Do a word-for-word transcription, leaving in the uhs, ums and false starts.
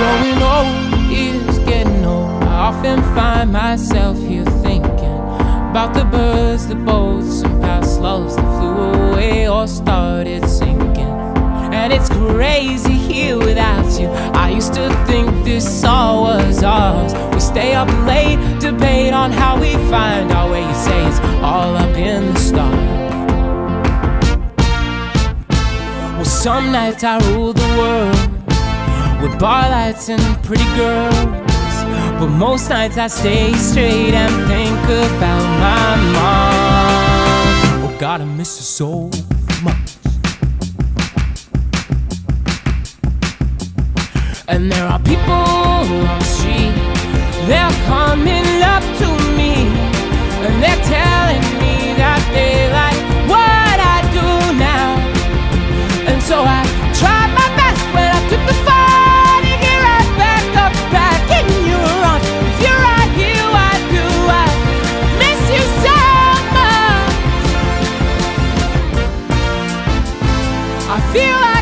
growing old, is getting old. I often find myself here thinking about the birds, the boats, and past loves that flew away or started sinking. And it's crazy here without you. I used to think this all was ours. We stay up late, debate on how we find our way. You say it's all up in the stars. Well, some nights I rule the world with bar lights and pretty girls, but most nights I stay straight and think about my mom. Oh God, I miss her so much. And there are people on the street, they're coming up to me, and they're telling me that they like what I do now. And so I tried my best when I took the fall to get right back up, back in your arms. If you're right here, why do I miss you so much? I feel like